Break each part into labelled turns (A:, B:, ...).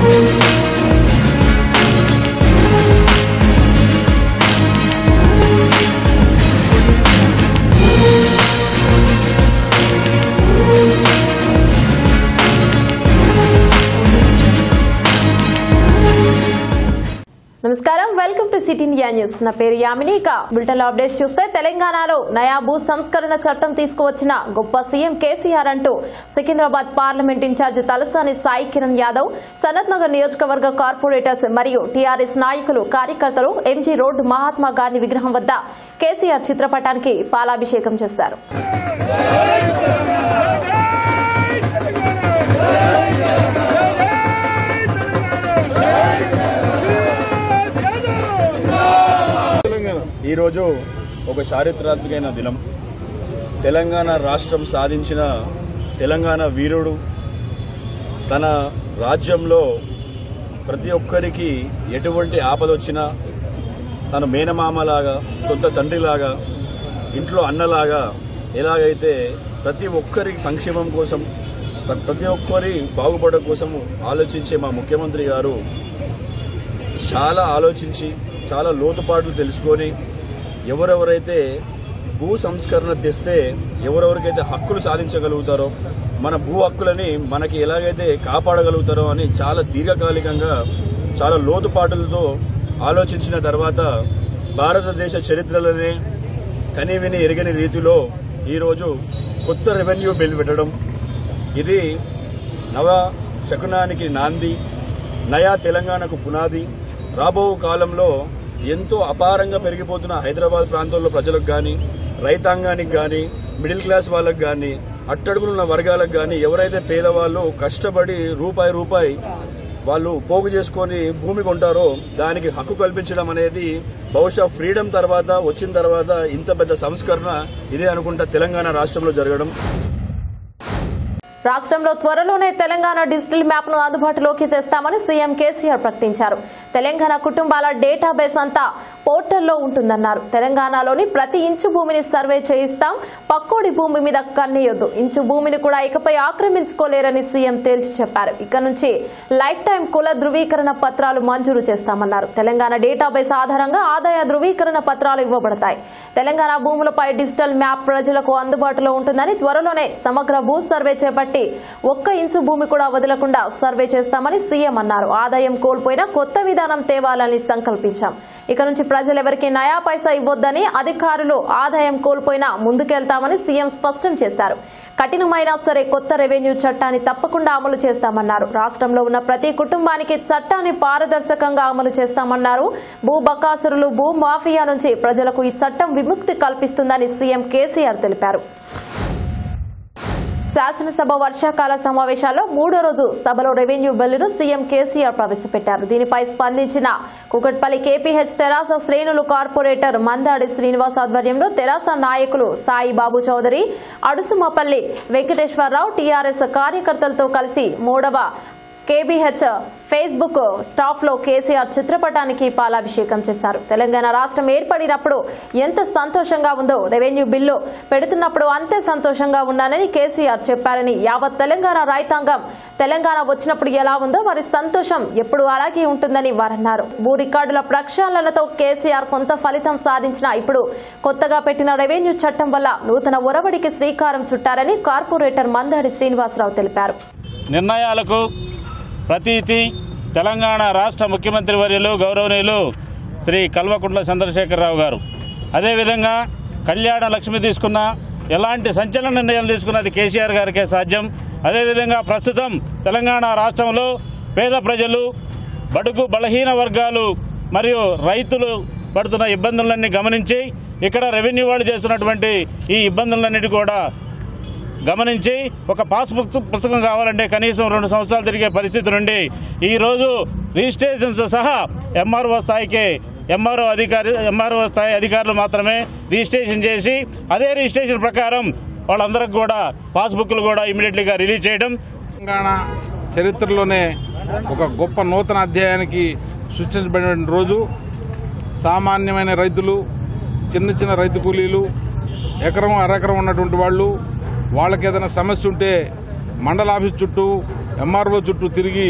A: నమస్కారం, welcome to city India news. నా పేరు యామిని. ఇక బులెటిన్ లో అప్డేట్స్ చూస్తే తెలంగాణలో నయా భూ సంస్కరణ చట్టం తీసుకువచ్చిన గొప్ప సీఎం కేసీఆర్ అంటూ సికింద్రాబాద్ పార్లమెంట్ ఇన్ఛార్జ్ తలసాని సాయి కిరణ్ యాదవ్, సనత్ నగర్ నియోజకవర్గ కార్పొరేటర్స్ మరియు టీఆర్ఎస్ నాయకులు కార్యకర్తలు ఎంజీ రోడ్ మహాత్మా గాంధీ విగ్రహం వద్ద కేసీఆర్ చిత్రపటానికి పాలాభిషేకం చేశారు.
B: ఈరోజు ఒక చారిత్రాత్మకమైన దినం. తెలంగాణ రాష్ట్రం సాధించిన తెలంగాణ వీరుడు తన రాజ్యంలో ప్రతి ఒక్కరికి ఎటువంటి ఆపదొచ్చినా తన మేనమామలాగా, సొంత తండ్రిలాగా, ఇంట్లో అన్నలాగా ఎలాగైతే ప్రతి ఒక్కరి సంక్షేమం కోసం, ప్రతి ఒక్కరి బాగుపడడం కోసం ఆలోచించే మా ముఖ్యమంత్రి గారు చాలా ఆలోచించి, చాలా లోతుపాట్లు తెలుసుకొని ఎవరెవరైతే భూ సంస్కరణ తెస్తే ఎవరెవరికైతే హక్కులు సాధించగలుగుతారో, మన భూ హక్కులని మనకి ఎలాగైతే కాపాడగలుగుతారో అని చాలా దీర్ఘకాలికంగా, చాలా లోతుపాటులతో ఆలోచించిన తర్వాత భారతదేశ చరిత్రలోనే కనీవిని ఎరగని రీతిలో ఈరోజు కొత్త రెవెన్యూ బిల్ పెట్టడం, ఇది నవ శకునానికి నాంది, నయా తెలంగాణకు పునాది. రాబో కాలంలో ఎంతో అపారంగా పెరిగిపోతున్న హైదరాబాద్ ప్రాంతంలో ప్రజలకు కానీ, రైతాంగానికి కానీ, మిడిల్ క్లాస్ వాళ్ళకు కానీ, అట్టడుగులున్న వర్గాలకు కానీ, ఎవరైతే పేదవాళ్ళు కష్టపడి రూపాయి వాళ్ళు పోగు చేసుకుని భూమి కొంటారో దానికి హక్కు కల్పించడం అనేది బహుశా ఫ్రీడమ్ తర్వాత వచ్చిన తర్వాత ఇంత పెద్ద సంస్కరణ ఇదే అనుకుంటా తెలంగాణ రాష్ట్రంలో జరగడం.
A: రాష్ట్రంలో త్వరలోనే తెలంగాణ డిజిటల్ మ్యాప్ ను అందుబాటులోకి తెస్తామని సీఎం కేసీఆర్ ప్రకటించారు. తెలంగాణ కుటుంబాల డేటాబేస్ అంతా పోర్టల్లో ఉంటుందన్నారు. తెలంగాణలోని ప్రతి ఇంచు భూమిని సర్వే చేయిస్తాం, పక్కోడి భూమి మీద కన్నేయొద్దు, ఇంచు భూమిని కూడా ఇకపై ఆక్రమించుకోలేరని సీఎం తేల్చి చెప్పారు. ఇక నుంచి లైఫ్ టైం కుల ధృవీకరణ పత్రాలు మంజూరు చేస్తామన్నారు. తెలంగాణ డేటాబేస్ ఆధారంగా ఆదాయ ధృవీకరణ పత్రాలు ఇవ్వబడతాయి. తెలంగాణ భూములపై డిజిటల్ మ్యాప్ ప్రజలకు అందుబాటులో ఉంటుందని, త్వరలోనే సమగ్ర భూ సర్వే చేపట్టి ఒక్క ఇంచు భూమి కూడా వదలకుండా సర్వే చేస్తామని సీఎం అన్నారు. ఆదాయం కోల్పోయినా కొత్త విధానం తేవాలని సంకల్పించాం. ఇక నుంచి ప్రజలెవరికి నయా పైసా ఇవ్వొద్దని, అధికారులు ఆదాయం కోల్పోయినా ముందుకెళ్తామని సీఎం స్పష్టం చేశారు. కఠినమైనా సరే కొత్త రెవెన్యూ చట్టాన్ని తప్పకుండా అమలు చేస్తామన్నారు. రాష్ట్రంలో ఉన్న ప్రతి కుటుంబానికి చట్టాన్ని పారదర్శకంగా అమలు చేస్తామన్నారు. భూ బకాసురులు, భూ మాఫియా నుంచి ప్రజలకు ఈ చట్టం విముక్తి కల్పిస్తుందని సీఎం కేసీఆర్ తెలిపారు. శాసనసభ వర్షాకాల సమావేశాల్లో మూడో రోజు సభలో రెవెన్యూ బిల్లును సీఎం కేసీఆర్ ప్రవేశపెట్టారు. దీనిపై స్పందించిన కూకట్పల్లి కేపీహెచ్ తెరాస శ్రేణులు కార్పొరేటర్ మందాడి శ్రీనివాస్ ఆధ్వర్యంలో తెరాస నాయకులు సాయిబాబు చౌదరి, అడుసుమపల్లి వెంకటేశ్వరరావు టీఆర్ఎస్ కార్యకర్తలతో కలిసి 3వ కేబీహెచ్ ఫేస్బుక్ స్టాఫ్ లో కేసీఆర్ చిత్రపటానికి పాలాభిషేకం చేశారు. తెలంగాణ రాష్ట్రం ఏర్పడినప్పుడు ఎంత సంతోషంగా ఉందో రెవెన్యూ బిల్లు పెడుతున్నప్పుడు అంతే సంతోషంగా ఉన్నానని కేసీఆర్ చెప్పారని, యావత్ తెలంగాణ రైతాంగం తెలంగాణ వచ్చినప్పుడు ఎలా ఉందో వారి సంతోషం ఎప్పుడు అలాగే ఉంటుందని వారన్నారు. భూ రికార్డుల ప్రక్షాళనతో కేసీఆర్ కొంత ఫలితం సాధించినా ఇప్పుడు కొత్తగా పెట్టిన రెవెన్యూ చట్టం వల్ల నూతన ఒరవడికి శ్రీకారం చుట్టారని కార్పొరేటర్ మందాడి శ్రీనివాసరావు తెలిపారు.
C: నిర్ణయాలకు ప్రతీతి తెలంగాణ రాష్ట్ర ముఖ్యమంత్రి వర్యులు గౌరవనీయులు శ్రీ కల్వకుంట్ల చంద్రశేఖరరావు గారు. అదేవిధంగా కళ్యాణ లక్ష్మి తీసుకున్న, ఎలాంటి సంచలన నిర్ణయాలు తీసుకున్నది కేసీఆర్ గారికే సాధ్యం. అదేవిధంగా ప్రస్తుతం తెలంగాణ రాష్ట్రంలో పేద ప్రజలు, బడుగు బలహీన వర్గాలు మరియు రైతులు పడుతున్న ఇబ్బందులన్నీ గమనించి, ఇక్కడ రెవెన్యూ వాళ్ళు చేస్తున్నటువంటి ఈ ఇబ్బందులన్నిటి కూడా గమనించి, ఒక పాస్బుక్ పుస్తకం కావాలంటే కనీసం 2 సంవత్సరాలు తిరిగే పరిస్థితి నుండి ఈరోజు రిజిస్ట్రేషన్స్ సహా ఎంఆర్ఓ స్థాయికే, ఎంఆర్ఓ స్థాయి అధికారులు మాత్రమే రిజిస్ట్రేషన్ చేసి, అదే రిజిస్ట్రేషన్ ప్రకారం వాళ్ళందరికీ కూడా పాస్బుక్లు కూడా ఇమీడియట్లీగా రిలీజ్ చేయడం
D: తెలంగాణ చరిత్రలోనే ఒక గొప్ప నూతన అధ్యాయానికి సృష్టించబడిన రోజు. సామాన్యమైన రైతులు, చిన్న చిన్న రైతు కూలీలు, ఎకరం అరెకరం ఉన్నటువంటి వాళ్ళు, వాళ్ళకి ఏదైనా సమస్య ఉంటే మండల ఆఫీస్ చుట్టూ, ఎంఆర్ఓ చుట్టూ తిరిగి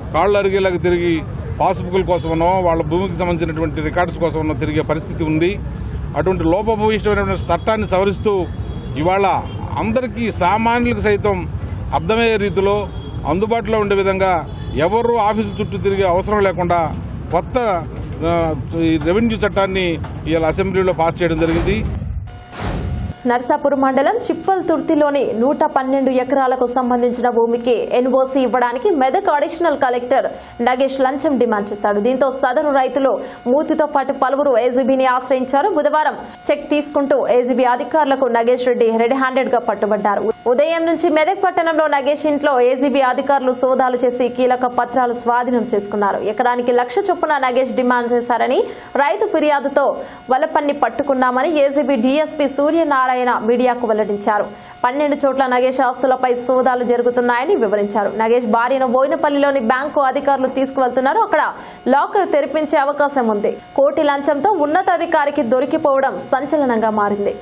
D: కాళ్ళు అరిగేలాగా తిరిగి పాస్బుక్ల కోసమనో వాళ్ళ భూమికి సంబంధించినటువంటి రికార్డ్స్ కోసమనో తిరిగే పరిస్థితి ఉంది. అటువంటి లోపభూయిష్టమైనటువంటి చట్టాన్ని సవరిస్తూ ఇవాళ అందరికీ సామాన్యులకు సైతం అర్థమయ్యే రీతిలో అందుబాటులో ఉండే విధంగా ఎవరు ఆఫీసు చుట్టూ తిరిగే అవసరం లేకుండా కొత్త రెవెన్యూ చట్టాన్ని ఇవాళ అసెంబ్లీలో పాస్ చేయడం జరిగింది.
A: నర్సాపూర్ మండలం చిప్పల్తుర్తిలోని 112 ఎకరాలకు సంబంధించిన భూమికి ఎన్ఓసీ ఇవ్వడానికి మెదక్ అడిషనల్ కలెక్టర్ నగేష్ లంచం డిమాండ్ చేశాడు. దీంతో సదరు రైతులు మూతితో పాటు పలువురు ఏజీబీని ఆశ్రయించారు. బుధవారం చెక్ తీసుకుంటూ ఏజీబీ అధికారులకు నగేష్ రెడ్డి రెడ్ హ్యాండెడ్ గా పట్టుబడ్డారు. ఉదయం నుంచి మెదక్ పట్టణంలో నగేష్ ఇంట్లో ఏజీబీ అధికారులు సోదాలు చేసి కీలక పత్రాలు స్వాధీనం చేసుకున్నారు. ఎకరానికి 1,00,000 చొప్పున నగేష్ డిమాండ్ చేశారని, రైతు ఫిర్యాదుతో వలపన్ని పట్టుకున్నామని ఏజీబీ డీఎస్పీ సూర్యనారాయణ మీడియాకు వెల్లడించారు. 12 చోట్ల నగేష్ ఆస్తులపై సోదాలు జరుగుతున్నాయని వివరించారు. నగేష్ భార్యను బోయినపల్లిలోని బ్యాంకు అధికారులు తీసుకువెళ్తున్నారు. అక్కడ లాకర్ తెరిపించే అవకాశం ఉంది. కోటి లంచంతో ఉన్నతాధికారికి దొరికిపోవడం సంచలనంగా మారింది.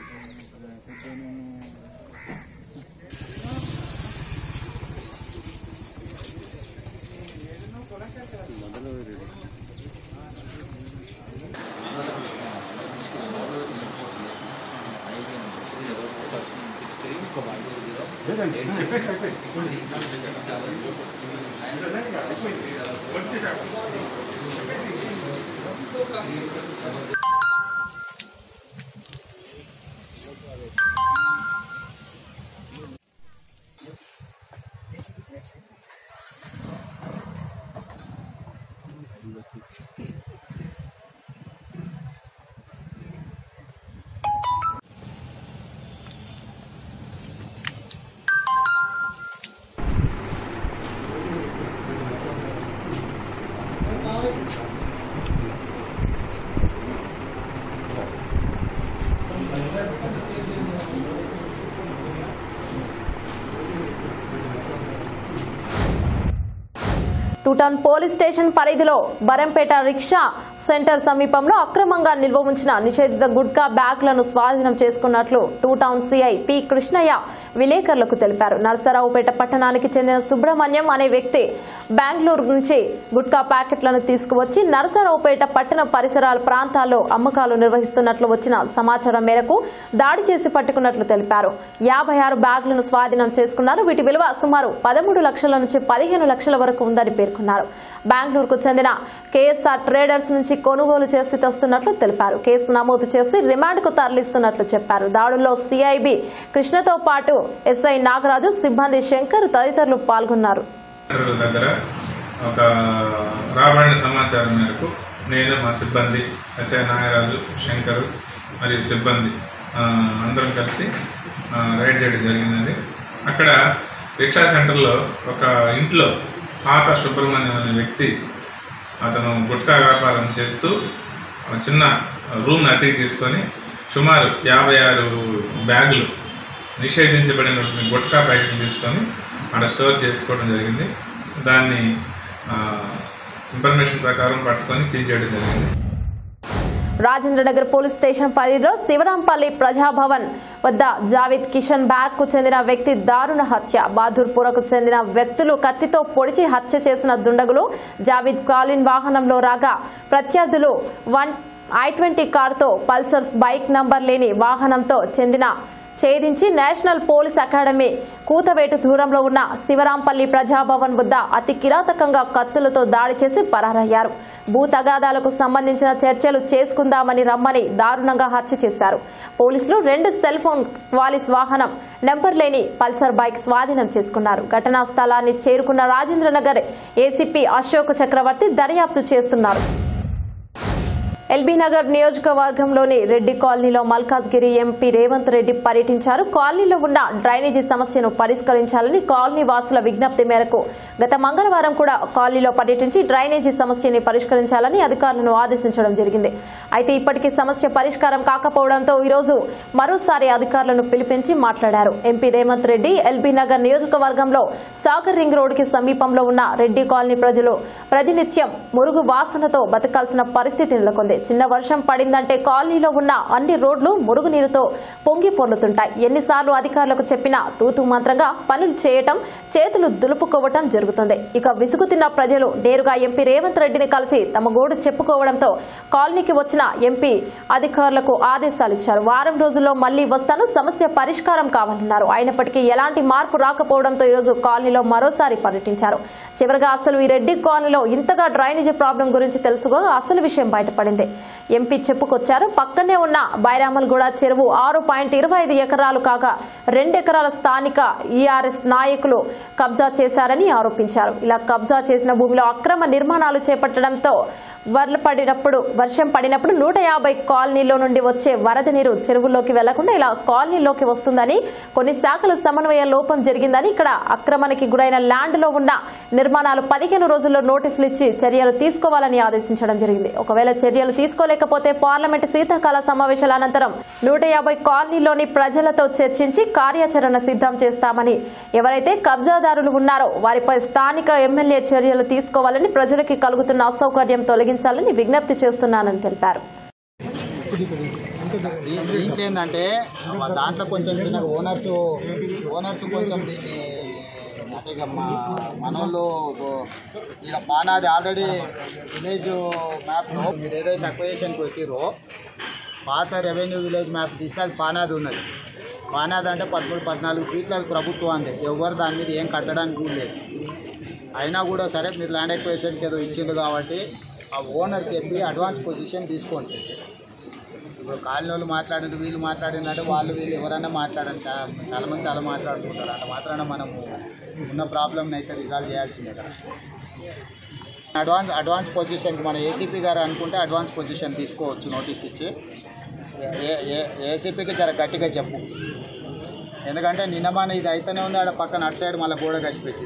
A: టూటౌన్ పోలీస్ స్టేషన్ పరిధిలో బరంపేట రిక్షా సెంటర్ సమీపంలో అక్రమంగా నిల్వ ఉంచిన నిషేధిత గుట్కా బ్యాగ్లను స్వాధీనం చేసుకున్నట్లు టూటౌన్ సిఐ పి కృష్ణయ్య విలేకరులకు తెలిపారు. నరసరావుపేట పట్టణానికి చెందిన సుబ్రహ్మణ్యం అనే వ్యక్తి బెంగళూరు నుంచి గుట్కా ప్యాకెట్లను తీసుకువచ్చి నరసరావుపేట పట్టణ పరిసరాల ప్రాంతాల్లో అమ్మకాలు నిర్వహిస్తున్నట్లు వచ్చిన సమాచారం మేరకు దాడి చేసి పట్టుకున్నట్లు తెలిపారు. 56 బ్యాగులను స్వాధీనం చేసుకున్నారు. వీటి విలువ సుమారు 13 లక్షల నుంచి 15 లక్షల వరకు ఉందని పేర్కొన్నారు. బెంగళూరుకు చెందిన కేఎస్ఆర్ ట్రేడర్స్ నుంచి కొనుగోలు చేసి తెస్తున్నట్లు తెలిపారు. కేసు నమోదు చేసి రిమాండ్కు తరలిస్తున్నట్లు చెప్పారు. దాడుల్లో సిఐబి కృష్ణతో పాటు ఎస్ఐ నాగరాజు, సిబ్బంది శంకర్ తదితరులు పాల్గొన్నారు.
E: ఒక రాబడిన సమాచారం మేరకు నేను, మా సిబ్బంది ఎస్ఐ నాగరాజు, శంకర్ మరియు సిబ్బంది అందరం కలిసి రైడ్ చేయడం జరిగిందండి. అక్కడ రిక్షా సెంటర్లో ఒక ఇంట్లో పాత సుబ్రహ్మణ్యం అనే వ్యక్తి, అతను గుట్కా వ్యాపారం చేస్తూ చిన్న రూమ్ అద్దెకి తీసుకొని సుమారు 56 బ్యాగులు నిషేధించబడినటువంటి గుట్కా ప్యాకెట్లు తీసుకొని అక్కడ స్టోర్ చేసుకోవడం జరిగింది. దాన్ని ఇన్ఫర్మేషన్ ప్రకారం పట్టుకొని సీజ్ చేయడం జరిగింది.
A: రాజేంద్రనగర్ పోలీస్ స్టేషన్ పరిధిలో శివరాంపల్లి ప్రజాభవన్ వద్ద జావేద్ కిషన్ బ్యాగ్ కు చెందిన వ్యక్తి దారుణ హత్య. బహదూర్పురకు చెందిన వ్యక్తులు కత్తితో పొడిచి హత్య చేసిన దుండగులు జావేద్ కాలిన్ వాహనంలో రాగా ప్రత్యర్థులు i20 కారుతో పల్సర్స్ బైక్ నంబర్ లేని వాహనంతో ఛేదించి నేషనల్ పోలీస్ అకాడమీ కూతవేటు దూరంలో ఉన్న శివరాంపల్లి ప్రజాభవన్ వద్ద అతి కిరాతకంగా కత్తులతో దాడి చేసి పరారయ్యారు. భూ తగాదాలకు సంబంధించిన చర్చలు చేసుకుందామని రమ్మని దారుణంగా హత్య చేశారు. పోలీసులు 2 సెల్ ఫోన్ క్వాలిస్ వాహనం నెంబర్ లేని పల్సర్ బైక్ స్వాధీనం చేసుకున్నారు. ఘటనా స్థలాన్ని చేరుకున్న రాజేంద్రనగర్ ఏసీపీ అశోక్ చక్రవర్తి దర్యాప్తు చేస్తున్నారు. ఎల్బీ నగర్ నియోజకవర్గంలోని రెడ్డి కాలనీలో మల్కాజ్గిరి ఎంపీ రేవంత్ రెడ్డి పర్యటించారు. కాలనీలో ఉన్న డ్రైనేజీ సమస్యను పరిష్కరించాలని కాలనీ వాసుల విజ్ఞప్తి మేరకు గత మంగళవారం కూడా కాలనీలో పర్యటించి డ్రైనేజీ సమస్యని పరిష్కరించాలని అధికారులను ఆదేశించడం జరిగింది. అయితే ఇప్పటికీ సమస్య పరిష్కారం కాకపోవడంతో ఈరోజు మరోసారి అధికారులను పిలిపించి మాట్లాడారు. ఎంపీ రేవంత్ రెడ్డి ఎల్బీ నగర్ నియోజకవర్గంలో సాగర్ రింగ్ రోడ్డుకి సమీపంలో ఉన్న రెడ్డి కాలనీ ప్రజలు ప్రతినిత్యం మురుగు వాసనతో బతకాల్సిన పరిస్థితి నెలకొంది. చిన్న వర్షం పడిందంటే కాలనీలో ఉన్న అన్ని రోడ్లు మురుగునీరుతో పొంగి పొర్లుతుంటాయి. ఎన్నిసార్లు అధికారులకు చెప్పినా తూతూ మంత్రంగా పనులు చేయటం, చేతులు దులుపుకోవటం జరుగుతుంది. ఇక విసుగుతున్న ప్రజలు నేరుగా ఎంపీ రేవంత్ రెడ్డిని కలిసి తమ గోడు చెప్పుకోవడంతో కాలనీకి వచ్చిన ఎంపీ అధికారులకు ఆదేశాలు ఇచ్చారు. వారం రోజుల్లో మళ్లీ వస్తాను, సమస్య పరిష్కారం కావాలన్నారు. అయినప్పటికీ ఎలాంటి మార్పు రాకపోవడంతో ఈరోజు కాలనీలో మరోసారి పర్యటించారు. చివరిగా అసలు ఈ రెడ్డి కాలనీలో ఇంతగా డ్రైనేజీ ప్రాబ్లం గురించి తెలుసుకో అసలు విషయం బయటపడింది. ఎంపీ చెప్పుకొచ్చారు. పక్కనే ఉన్న బైరామల్గూడ చెరువు 6.25 ఎకరాలు కాగా 2 ఎకరాల స్థానిక ఈఆర్ఎస్ నాయకులు కబ్జా చేశారని ఆరోపించారు. ఇలా కబ్జా చేసిన భూమిలో అక్రమ నిర్మాణాలు చేపట్టడంతో వర్షం పడినప్పుడు 150 కాలనీలో నుండి వచ్చే వరద నీరు చెరువుల్లోకి వెళ్లకుండా ఇలా కాలనీలోకి వస్తుందని, కొన్ని శాఖల సమన్వయ లోపం జరిగిందని, ఇక్కడ అక్రమానికి గురైన ల్యాండ్ లో ఉన్న నిర్మాణాలు 15 రోజుల్లో నోటీసులు ఇచ్చి చర్యలు తీసుకోవాలని ఆదేశించడం జరిగింది. ఒకవేళ చర్యలు తీసుకోలేకపోతే పార్లమెంటు శీతాకాల సమావేశాల అనంతరం 150 కాలనీలోని ప్రజలతో చర్చించి కార్యాచరణ సిద్ధం చేస్తామని, ఎవరైతే కబ్జాదారులు ఉన్నారో వారిపై స్థానిక ఎమ్మెల్యే చర్యలు తీసుకోవాలని, ప్రజలకి కలుగుతున్న అసౌకర్యం తొలగించాలని విజ్ఞప్తి చేస్తున్నానని తెలిపారు.
F: ఏంటంటే దాంట్లో కొంచెం చిన్న ఓనర్స్ కొంచెం అంటే మనోళ్ళు ఇక్కడ పానాది ఆల్రెడీ విలేజ్ మ్యాప్లో మీరు ఏదైతే అక్వైజేషన్కి వచ్చిరో పాత రెవెన్యూ విలేజ్ మ్యాప్ తీస్తే అది పానాది ఉన్నది. పానాది అంటే 13-14 ఫీట్లు అది ప్రభుత్వాన్ని, ఎవరు దాని మీద ఏం కట్టడానికి కూడా లేదు. అయినా కూడా సరే మీరు ల్యాండ్ ఎక్వైజేషన్కి ఏదో ఇచ్చిండు కాబట్టి ఆ ఓనర్కి చెప్పి అడ్వాన్స్ పొజిషన్ తీసుకోండి. ఇప్పుడు కాలనీ మాట్లాడింది, వీళ్ళు మాట్లాడిందంటే వీళ్ళు ఎవరైనా మాట్లాడండి. చాలామంది చాలా మాట్లాడుకుంటారు. అంత మాత్రాన మనము ఉన్న ప్రాబ్లమ్ని అయితే రిజాల్వ్ చేయాల్సిందే కదా. అడ్వాన్స్ పొజిషన్కి మన ఏసీపీ గారు అనుకుంటే అడ్వాన్స్ పొజిషన్ తీసుకోవచ్చు నోటీస్ ఇచ్చి. ఏసీపీకి జర గట్టిగా చెప్పు, ఎందుకంటే నిన్న ఇది అయితేనే ఉంది. ఆడ పక్కన అటు సైడ్ మళ్ళీ గోడ కట్టిపెట్టి.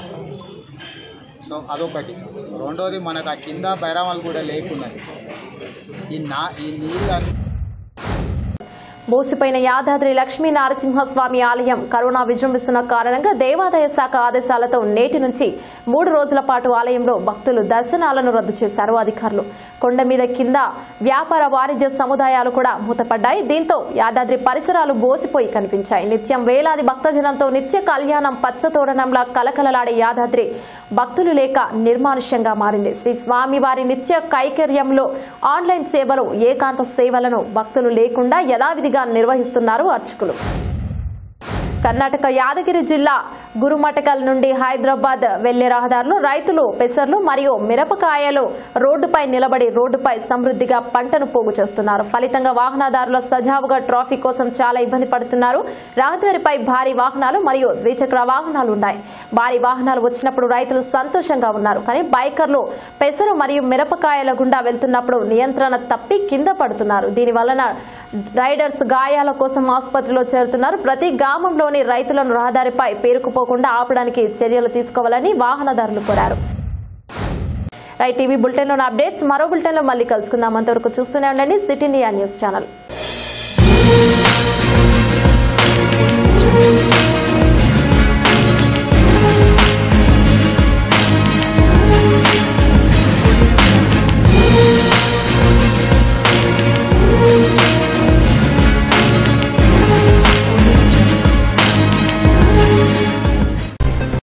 F: సో అదొకటి. రెండోది మనకు ఆ కింద బైరామాలు కూడా లేకున్నది. ఈ నీళ్ళు
A: మూసిపోయిన యాదాద్రి లక్ష్మీ నరసింహస్వామి ఆలయం కరోనా విజృంభిస్తున్న కారణంగా దేవాదాయ శాఖ ఆదేశాలతో నేటి నుంచి 3 రోజుల పాటు ఆలయంలో భక్తులు దర్శనాలను రద్దు చేశారు అధికారులు. కొండ మీద కింద వ్యాపార వాణిజ్య సముదాయాలు కూడా మూతపడ్డాయి. దీంతో యాదాద్రి పరిసరాలు బోసిపోయి కనిపించాయి. నిత్యం వేలాది భక్తజనంతో నిత్య కళ్యాణం పచ్చతోరణంలా కలకలలాడే యాదాద్రి భక్తులు లేక నిర్మానుష్యంగా మారింది. శ్రీ స్వామివారి నిత్య కైకర్యంలో ఆన్లైన్ సేవలు, ఏకాంత సేవలను భక్తులు లేకుండా యథావిధిగా నిర్వహిస్తున్నారు అర్చకులు. కర్ణాటక యాదగిరి జిల్లా గురుమటకల్ నుండి హైదరాబాద్ వెళ్లే రహదారులు రైతులు పెసర్లు మరియు మిరపకాయలు రోడ్డుపై నిలబడి రోడ్డుపై సమృద్ధిగా పంటను పోగు చేస్తున్నారు. ఫలితంగా వాహనదారుల సజావుగా ట్రాఫిక్ కోసం చాలా ఇబ్బంది పడుతున్నారు. రహదారిపై భారీ వాహనాలు మరియు ద్విచక్ర వాహనాలు ఉన్నాయి. భారీ వాహనాలు వచ్చినప్పుడు రైతులు సంతోషంగా ఉన్నారు. కానీ బైకర్లు పెసరు మరియు మిరపకాయల గుండా వెళ్తున్నప్పుడు నియంత్రణ తప్పి కింద పడుతున్నారు. దీనివలన రైడర్స్ గాయాల కోసం ఆసుపత్రిలో చేరుతున్నారు. ప్రతి గ్రామంలో రైతులను రహదారిపై పేరుకుపోకుండా ఆపడానికి చర్యలు తీసుకోవాలని వాహనదారులు కోరారు. రైట్ టీవీ బులెటిన్ లోని అప్డేట్స్ మరో బులెటిన్ లో మళ్ళీ కలుసుకుందాం. అంతవరకు చూస్తూనే ఉండండి సిటీ ఇండియా న్యూస్ ఛానల్.